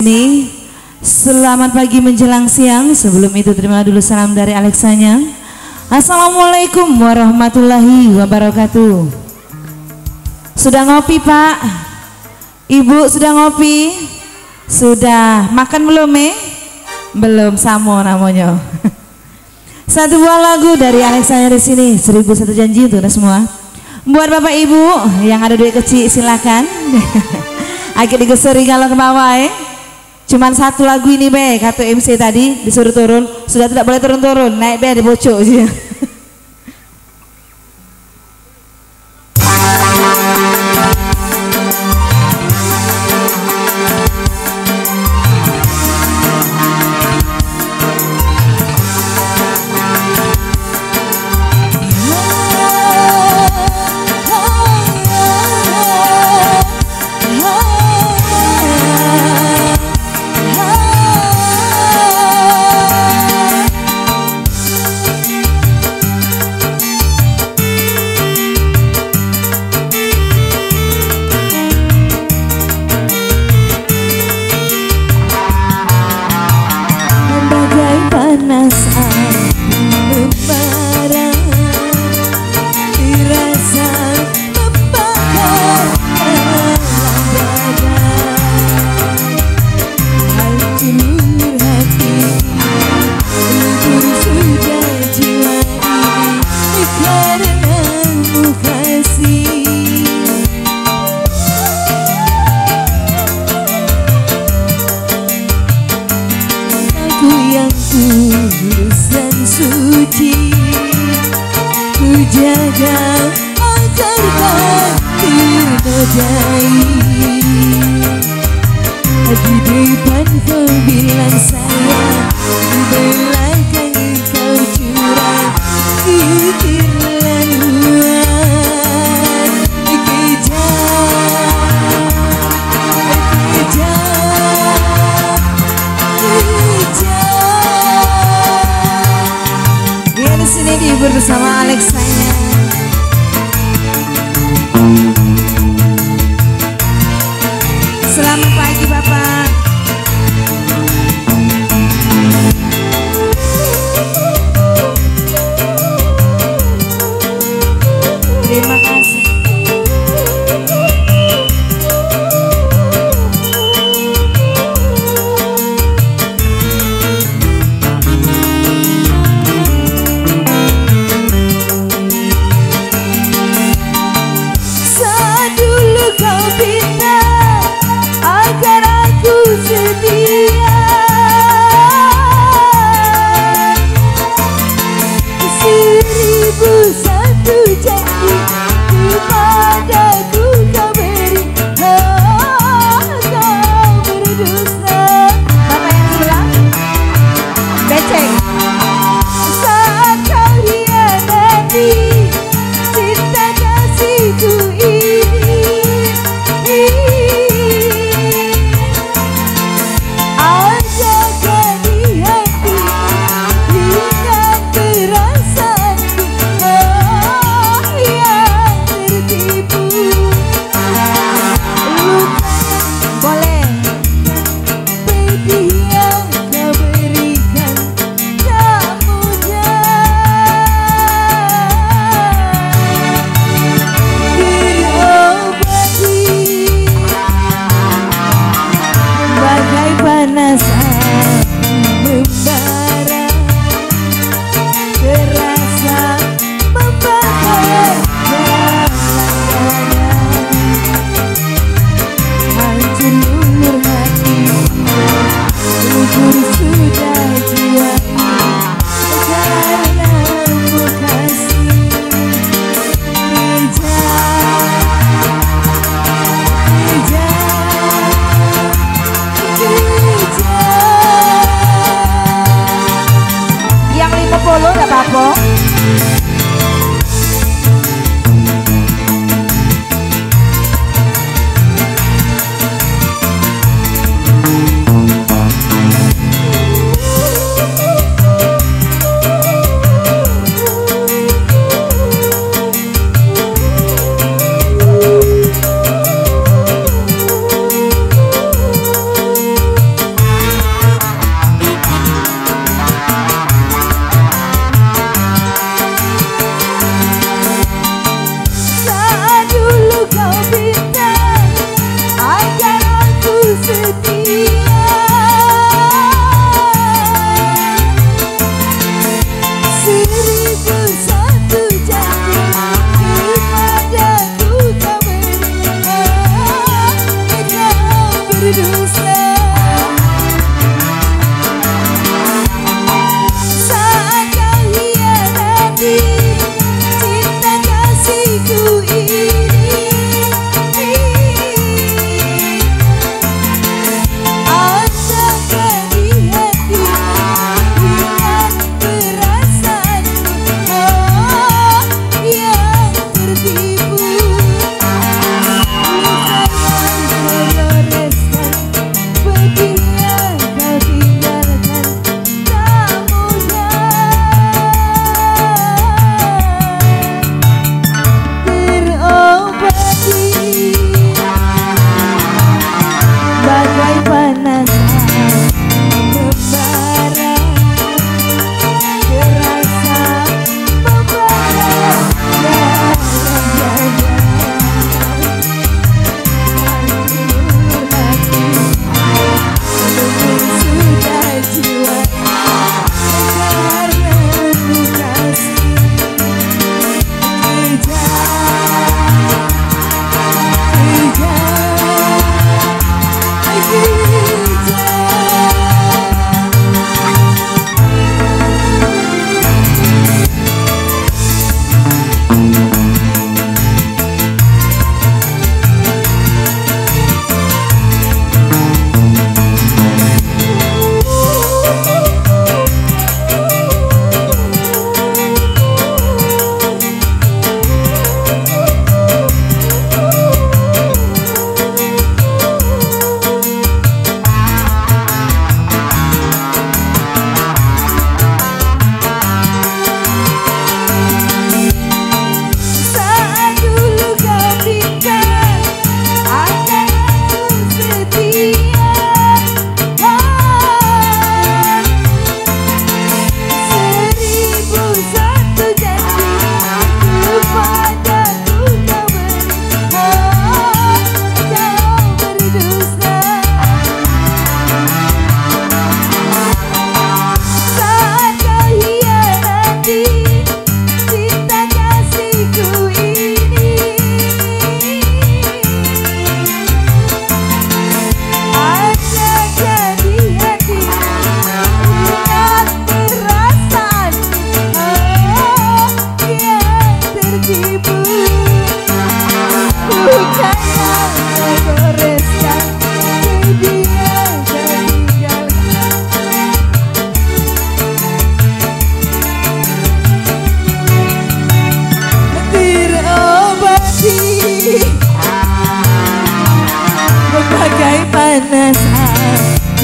Nih, selamat pagi menjelang siang. Sebelum itu terima dulu salam dari Alexanya. Assalamualaikum warahmatullahi wabarakatuh. Sudah ngopi Pak? Ibu sudah ngopi? Sudah makan belum Belum, samo namanya. Satu buah lagu dari Alexanya di sini, 1001 janji untuk semua. Buat Bapak Ibu yang ada duit kecil silakan. Agak digeseri kalau ke bawah Cuman satu lagu ini kata MC tadi disuruh turun, sudah tidak boleh turun-turun, naik dibocok aja. Panas api membara, dirasa membakar dalam dada. Hancur hati, luntur sudah jiwa ini karenamu kasih. Aku yang tulus dan suci, ku jaga agar tak ternodai. Di depan kau bilang sayang, di belakang kau curang, keterlaluan, kejam, kejam, kejam. Ya di sini dihibur bersama Alexanya. Selamat pagi Bapak. Terima kasih.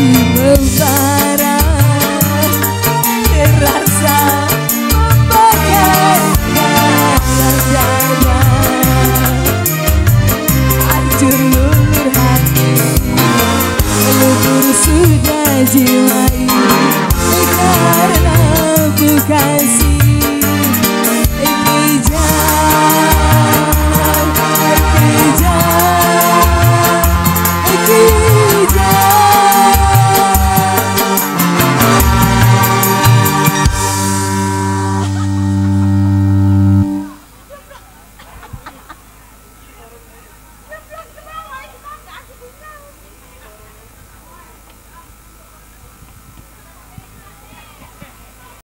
hati membara, terasa membakar dalam dada. Hancur lulur hati, melebur sudah jiwa ini, karena bukan